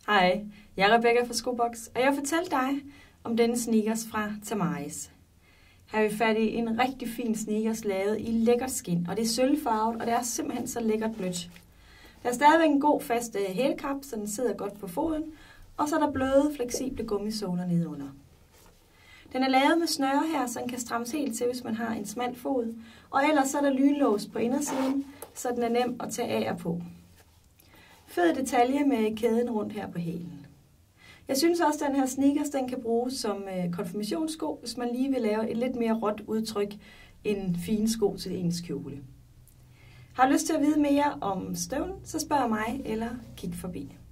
Hej, jeg er Rebecca fra Skobox, og jeg fortæller dig om denne sneakers fra Tamaris. Her er vi fat i en rigtig fin sneakers lavet i lækkert skin, og det er sølvfarvet, og det er simpelthen så lækkert blødt. Der er stadigvæk en god fast hælkap, så den sidder godt på foden, og så er der bløde, fleksible gummisåler nedenunder. Den er lavet med snøre her, så den kan strammes helt til, hvis man har en smal fod, og ellers så er der lynlås på indersiden, så den er nem at tage af og på. Fed detalje med kæden rundt her på hælen. Jeg synes også, at den her sneakers den kan bruges som konfirmationssko, hvis man lige vil lave et lidt mere råt udtryk end fine sko til ens kjole. Har du lyst til at vide mere om støvlen, så spørg mig eller kig forbi.